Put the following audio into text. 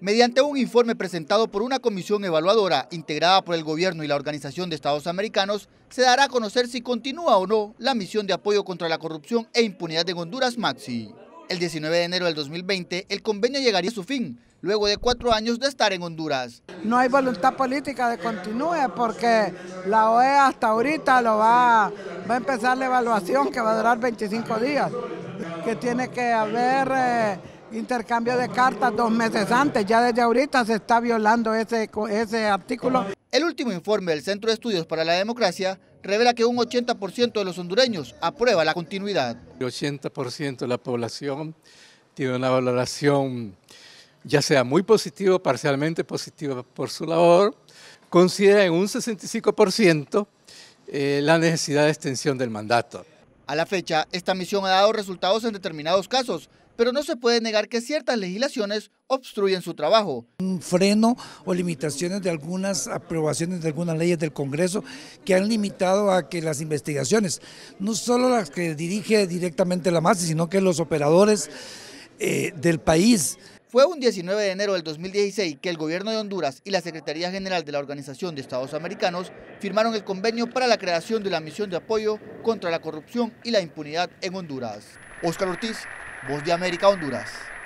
Mediante un informe presentado por una comisión evaluadora integrada por el gobierno y la Organización de Estados Americanos, se dará a conocer si continúa o no la misión de apoyo contra la corrupción e impunidad en Honduras, MAXI. El 19 de enero del 2020, el convenio llegaría a su fin, luego de 4 años de estar en Honduras. No hay voluntad política de que continúe porque la OEA hasta ahorita va a empezar la evaluación que va a durar 25 días, que tiene que haber intercambio de cartas 2 meses antes. Ya desde ahorita se está violando ese artículo. El último informe del Centro de Estudios para la Democracia revela que un 80% de los hondureños aprueba la continuidad. El 80% de la población tiene una valoración ya sea muy positiva o parcialmente positiva por su labor. Considera en un 65% la necesidad de extensión del mandato. A la fecha, esta misión ha dado resultados en determinados casos, pero no se puede negar que ciertas legislaciones obstruyen su trabajo. Un freno o limitaciones de algunas aprobaciones de algunas leyes del Congreso que han limitado a que las investigaciones, no solo las que dirige directamente la MAXI, sino que los operadores del país. Fue un 19 de enero del 2016 que el gobierno de Honduras y la Secretaría General de la Organización de Estados Americanos firmaron el convenio para la creación de la misión de apoyo contra la corrupción y la impunidad en Honduras. Óscar Ortiz, Voz de América, Honduras.